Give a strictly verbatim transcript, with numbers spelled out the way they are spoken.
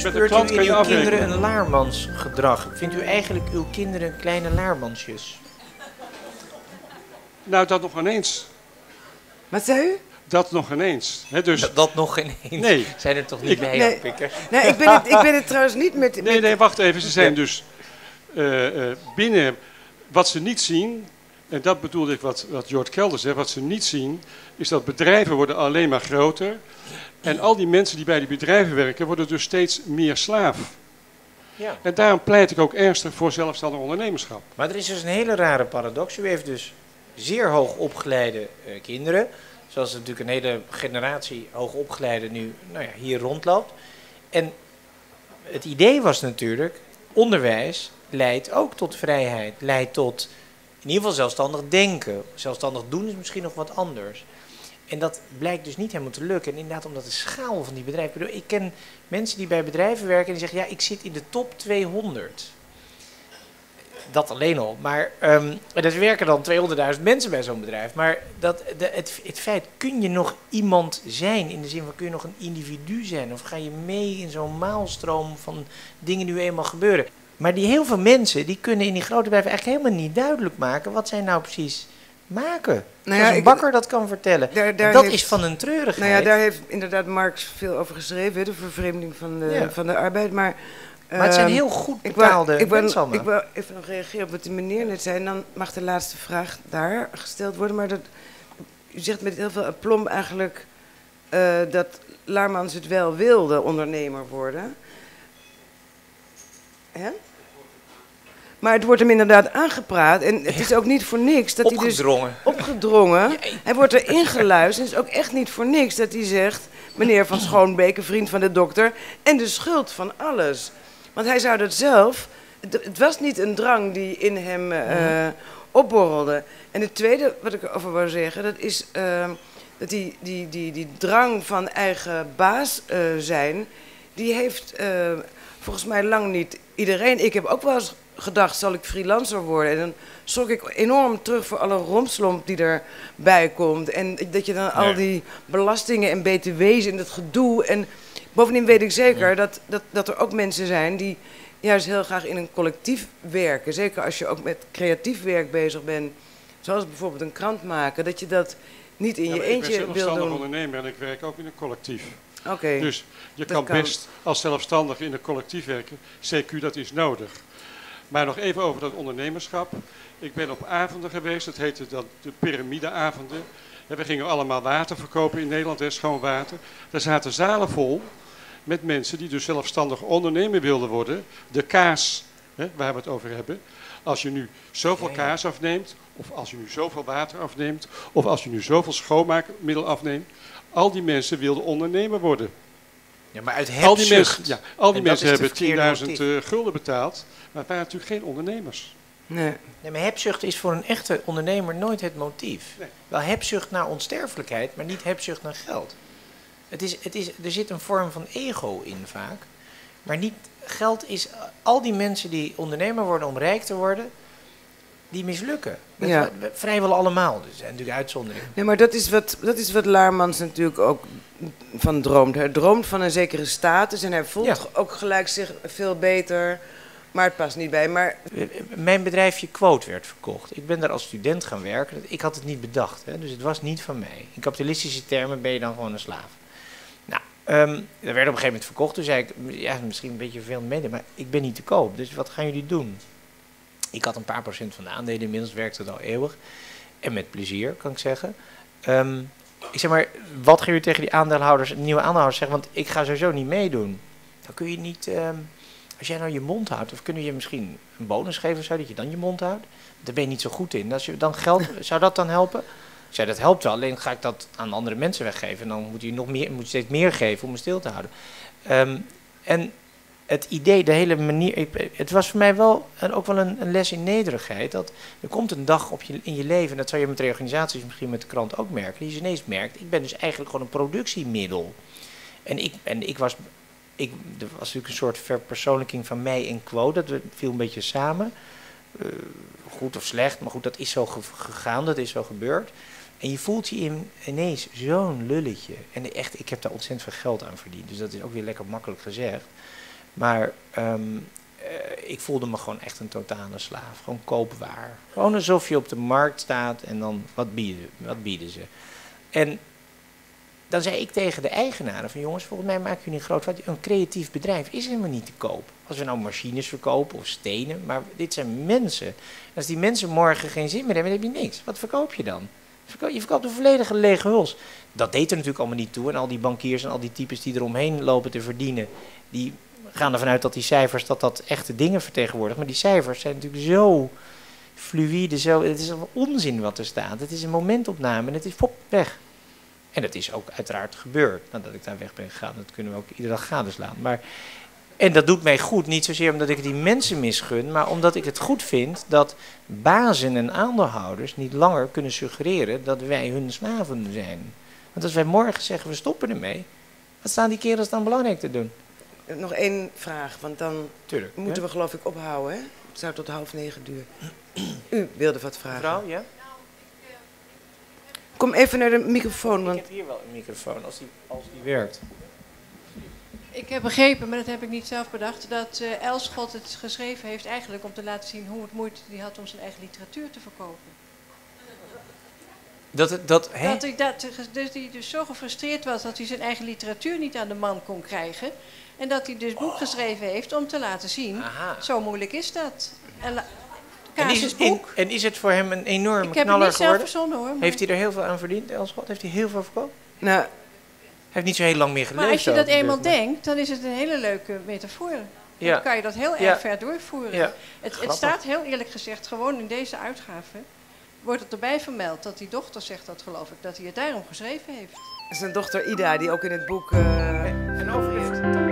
bespeurt u in uw kinderen een laarmansgedrag? Vindt u eigenlijk uw kinderen kleine laarmansjes? Nou, dat nog ineens. Wat zei u? Dat nog ineens. He, dus... dat, dat nog ineens? Nee. Zijn er toch niet bij nee, pikkers? Nee, ik ben, het, ik ben het trouwens niet met... met nee, nee, wacht even. Ze zijn dus uh, uh, binnen wat ze niet zien... En dat bedoelde ik wat, wat Jort Kelder zegt. Wat ze niet zien, is dat bedrijven worden alleen maar groter. En al die mensen die bij die bedrijven werken, worden dus steeds meer slaaf. Ja. En daarom pleit ik ook ernstig voor zelfstandig ondernemerschap. Maar er is dus een hele rare paradox. U heeft dus zeer hoog opgeleide uh, kinderen. Zoals er natuurlijk een hele generatie hoog opgeleide nu nou ja, hier rondloopt. En het idee was natuurlijk, onderwijs leidt ook tot vrijheid. Leidt tot in ieder geval zelfstandig denken. Zelfstandig doen is misschien nog wat anders. En dat blijkt dus niet helemaal te lukken. En inderdaad omdat de schaal van die bedrijven... Ik ken mensen die bij bedrijven werken en die zeggen... ja, ik zit in de top tweehonderd. Dat alleen al. Maar um, er werken dan tweehonderdduizend mensen bij zo'n bedrijf. Maar dat, de, het, het feit, kun je nog iemand zijn? In de zin van, kun je nog een individu zijn? Of ga je mee in zo'n maalstroom van dingen die nu eenmaal gebeuren? Maar die heel veel mensen, die kunnen in die grote bedrijven eigenlijk helemaal niet duidelijk maken... wat zij nou precies maken. Nou ja, Zoals een bakker ik, dat kan vertellen. Daar, daar dat heeft, is van een treurigheid. Nou ja, daar heeft inderdaad Marx veel over geschreven. De vervreemding van de, ja. van de arbeid. Maar, maar het zijn heel goed betaalde ik mensen allemaal. Ik wil even nog reageren op wat de meneer net zei. En dan mag de laatste vraag daar gesteld worden. Maar dat, u zegt met heel veel aplomb eigenlijk... Uh, dat Laarmans het wel wilde ondernemer worden... Hè? Maar het wordt hem inderdaad aangepraat. En het is ook niet voor niks dat opgedrongen. hij dus... Opgedrongen. Hij wordt erin geluisterd. Het is ook echt niet voor niks dat hij zegt... meneer Van Schoonbeek, een vriend van de dokter... en de schuld van alles. Want hij zou dat zelf... Het was niet een drang die in hem uh, opborrelde. En het tweede wat ik erover wou zeggen... dat is uh, dat die, die, die, die drang van eigen baas uh, zijn... die heeft uh, volgens mij lang niet... Iedereen, ik heb ook wel eens gedacht, zal ik freelancer worden? En dan schrok ik enorm terug voor alle rompslomp die erbij komt. En dat je dan nee. al die belastingen en B T W's en dat gedoe. En bovendien weet ik zeker ja. dat, dat, dat er ook mensen zijn die juist heel graag in een collectief werken. Zeker als je ook met creatief werk bezig bent, zoals bijvoorbeeld een krant maken, dat je dat niet in ja, je eentje wil doen. Ik ben zelfstandig ondernemer en ik werk ook in een collectief. Okay. Dus je kan, kan best als zelfstandig in een collectief werken. C Q, dat is nodig. Maar nog even over dat ondernemerschap. Ik ben op avonden geweest, dat heette dan de piramideavonden. We gingen allemaal water verkopen in Nederland, hè, schoon water. Daar zaten zalen vol met mensen die dus zelfstandig ondernemer wilden worden. De kaas, hè, waar we het over hebben. Als je nu zoveel kaas afneemt, of als je nu zoveel water afneemt, of als je nu zoveel schoonmaakmiddel afneemt. Al die mensen wilden ondernemer worden. Ja, maar uit hebzucht. Al die mensen, ja, al die en mensen hebben tienduizend uh, gulden betaald, maar het waren natuurlijk geen ondernemers. Nee. nee, maar hebzucht is voor een echte ondernemer nooit het motief. Nee. Wel hebzucht naar onsterfelijkheid, maar niet hebzucht naar geld. Het is, het is, er zit een vorm van ego in vaak. Maar niet, geld is, al die mensen die ondernemer worden om rijk te worden, die mislukken. Ja. Vrijwel allemaal, dus er zijn natuurlijk uitzonderingen. Nee, maar dat is wat, dat is wat Laarmans natuurlijk ook van droomt. Hij droomt van een zekere status en hij voelt ja. ook gelijk zich veel beter, maar het past niet bij. Maar mijn bedrijfje Quote werd verkocht. Ik ben daar als student gaan werken. Ik had het niet bedacht, hè, dus het was niet van mij. In kapitalistische termen ben je dan gewoon een slaaf. Nou, um, dat werd op een gegeven moment verkocht. Toen zei ik, ja, misschien een beetje veel mede, maar ik ben niet te koop. Dus wat gaan jullie doen? Ik had een paar procent van de aandelen, inmiddels werkte het al eeuwig. En met plezier, kan ik zeggen. Um, ik zeg maar, wat gaan jullie tegen die aandeelhouders, nieuwe aandeelhouders zeggen? Want ik ga sowieso niet meedoen. Dan kun je niet, um, als jij nou je mond houdt, of kunnen we je misschien een bonus geven, zo, dat je dan je mond houdt? Daar ben je niet zo goed in. Als je dan geld, zou dat dan helpen? Ik zei, dat helpt wel, alleen ga ik dat aan andere mensen weggeven. En dan moet je nog meer, moet je steeds meer geven om me stil te houden. Um, en het idee, de hele manier, het was voor mij wel en ook wel een, een les in nederigheid. Dat er komt een dag op je, in je leven, en dat zou je met reorganisaties misschien met de krant ook merken, die je ineens merkt, ik ben dus eigenlijk gewoon een productiemiddel. En ik, en ik was, ik, er was natuurlijk een soort verpersoonlijking van mij en Quote, dat viel een beetje samen. Uh, goed of slecht, maar goed, dat is zo gegaan, dat is zo gebeurd. En je voelt je in, ineens zo'n lulletje. En echt, ik heb daar ontzettend veel geld aan verdiend, dus dat is ook weer lekker makkelijk gezegd. Maar um, uh, ik voelde me gewoon echt een totale slaaf. Gewoon koopwaar. Gewoon alsof je op de markt staat en dan wat bieden, wat bieden ze. En dan zei ik tegen de eigenaren van jongens, volgens mij maken jullie een groot fout. Een creatief bedrijf is helemaal niet te koop. Als we nou machines verkopen of stenen, maar dit zijn mensen. Als die mensen morgen geen zin meer hebben, dan heb je niks. Wat verkoop je dan? Je verkoopt een volledige lege huls. Dat deed er natuurlijk allemaal niet toe. En al die bankiers en al die types die eromheen lopen te verdienen, die gaan ervan uit dat die cijfers, dat dat echte dingen vertegenwoordigen. Maar die cijfers zijn natuurlijk zo fluïde, zo, het is allemaal onzin wat er staat. Het is een momentopname en het is pop, weg. En dat is ook uiteraard gebeurd, nadat ik daar weg ben gegaan. Dat kunnen we ook iedere dag gadeslaan. Maar, en dat doet mij goed, niet zozeer omdat ik die mensen misgun, maar omdat ik het goed vind dat bazen en aandeelhouders niet langer kunnen suggereren dat wij hun slaven zijn. Want als wij morgen zeggen, we stoppen ermee, wat staan die kerels dan belangrijk te doen? Nog één vraag, want dan Tuurlijk, moeten hè? we geloof ik ophouden, hè? Het zou tot half negen duren. U wilde wat vragen. Mevrouw, ja? Kom even naar de microfoon, Ik want heb hier wel een microfoon, als die, als die werkt. Ik heb begrepen, maar dat heb ik niet zelf bedacht, dat uh, Elschot het geschreven heeft eigenlijk om te laten zien hoe het moeite die had om zijn eigen literatuur te verkopen. Dat, het- dat, hè? Dat hij dat, dus die dus zo gefrustreerd was dat hij zijn eigen literatuur niet aan de man kon krijgen. En dat hij dus boek geschreven heeft om te laten zien, Aha. zo moeilijk is dat. En la- En is, Casus en, boek. en is het voor hem een enorme Ik heb het knaller niet zelf geworden? verzonnen hoor. maar- Heeft hij er heel veel aan verdiend, Elschot? Heeft hij heel veel verkocht? nou, Hij heeft niet zo heel lang meer geleefd. Maar als je dat ook, eenmaal natuurlijk. denkt, dan is het een hele leuke metafoor. Dan Ja. kan je dat heel erg Ja. ver doorvoeren. Ja. Het, het Grappig. staat heel eerlijk gezegd gewoon in deze uitgave. Wordt het erbij vermeld dat die dochter zegt dat, geloof ik, dat hij het daarom geschreven heeft. zijn dochter Ida, die ook in het boek... eh, En over de,